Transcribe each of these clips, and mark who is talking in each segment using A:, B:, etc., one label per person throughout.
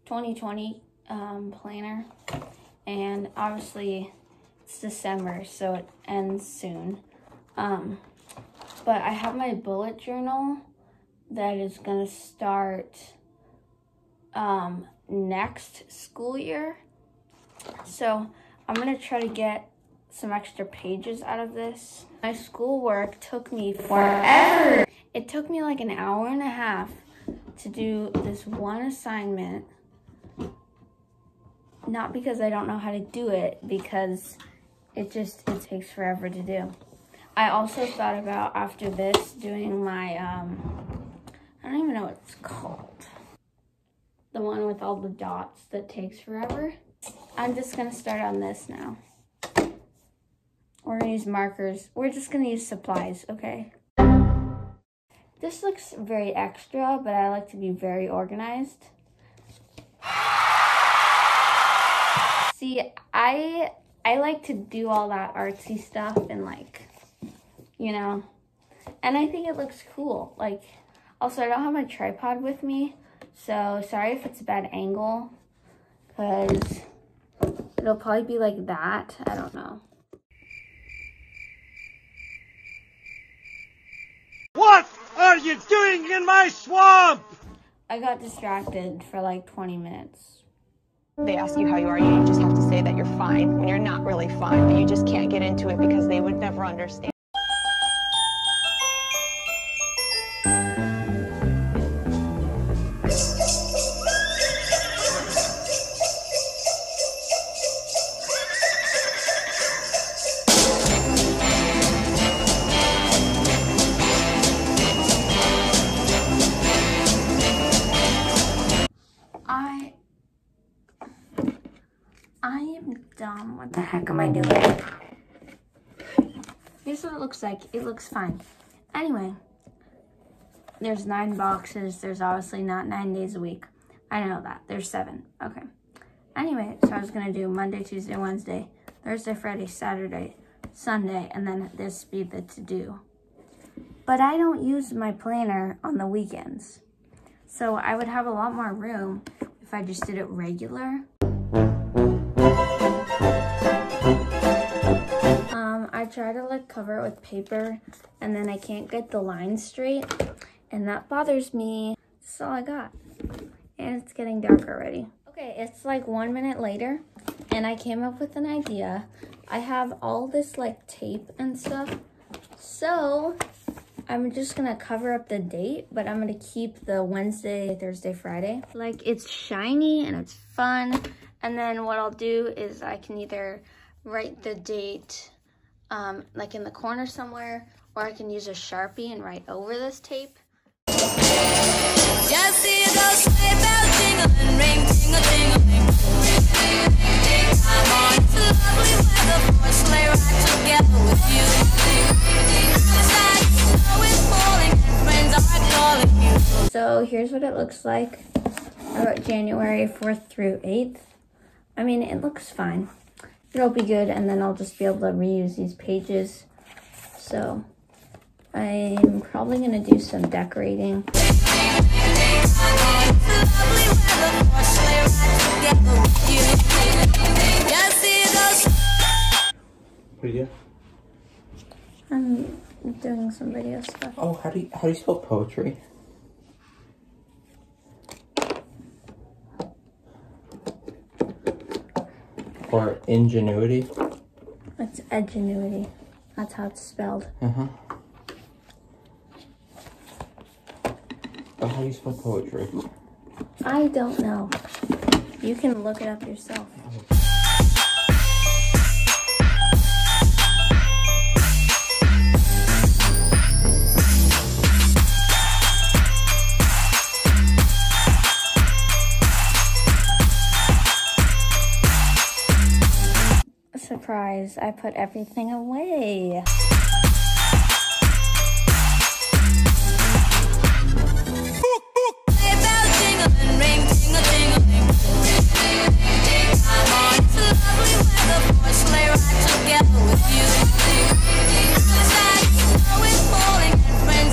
A: 2020 planner, and obviously it's December, so it ends soon. But I have my bullet journal that is gonna start next school year. So I'm gonna try to get some extra pages out of this. My schoolwork took me forever. It took me like an hour and a half to do this one assignment. Not because I don't know how to do it, because it takes forever to do. I also thought about, after this, doing my, I don't even know what it's called. The one with all the dots that takes forever. I'm just gonna start on this now. We're gonna use markers. We're just gonna use supplies, okay? This looks very extra, but I like to be very organized. See, I like to do all that artsy stuff and, like, you know, and I think it looks cool. Like, also I don't have my tripod with me, so sorry if it's a bad angle, because it'll probably be like that. I don't know.
B: What are you doing in my swamp?
A: I got distracted for like 20 minutes.
C: They ask you how you are, you just have to say that you're fine when you're not really fine, but you just can't get into it because they would never understand.
A: I am dumb. What the heck am I doing? Here's what it looks like. It looks fine. Anyway, there's 9 boxes. There's obviously not 9 days a week. I know that. There's 7. Okay. Anyway, so I was going to do Monday, Tuesday, Wednesday, Thursday, Friday, Saturday, Sunday, and then this be the to-do. But I don't use my planner on the weekends. So I would have a lot more room if I just did it regular. I try to like cover it with paper, and then I can't get the lines straight, and that bothers me. That's all I got. And it's getting dark already. Okay, it's like 1 minute later, and I came up with an idea. I have all this like tape and stuff, so I'm just gonna cover up the date, but I'm gonna keep the Wednesday, Thursday, Friday. Like, it's shiny and it's fun. And then what I'll do is I can either write the date like in the corner somewhere, or I can use a Sharpie and write over this tape.
D: Just see those sleigh bells jingling, ring, tingle, tingling. I'm on to lovely weather for a sleigh ride together with you. Outside, snow is falling and friends are calling you.
A: So here's what it looks like. I wrote January 4th through 8th. I mean, it looks fine. It'll be good, and then I'll just be able to reuse these pages. So I'm probably gonna do some decorating.
E: What are you doing?
A: I'm doing some video stuff.
E: Oh, how do you spell poetry? Or ingenuity?
A: It's edgenuity. That's how it's spelled.
E: Uh-huh. But how do you spell poetry?
A: I don't know. You can look it up yourself. Surprise, I put everything away.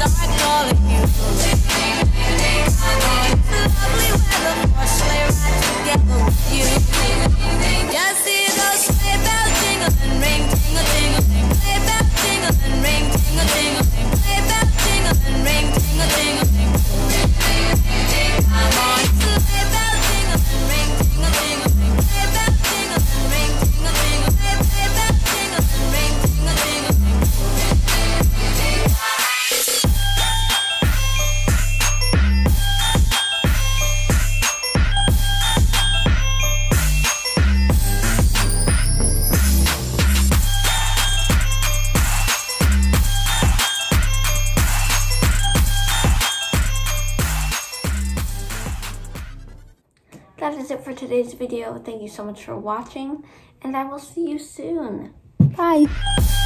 D: Calling you.
A: that is it for today's video. Thank you so much for watching, and I will see you soon. Bye.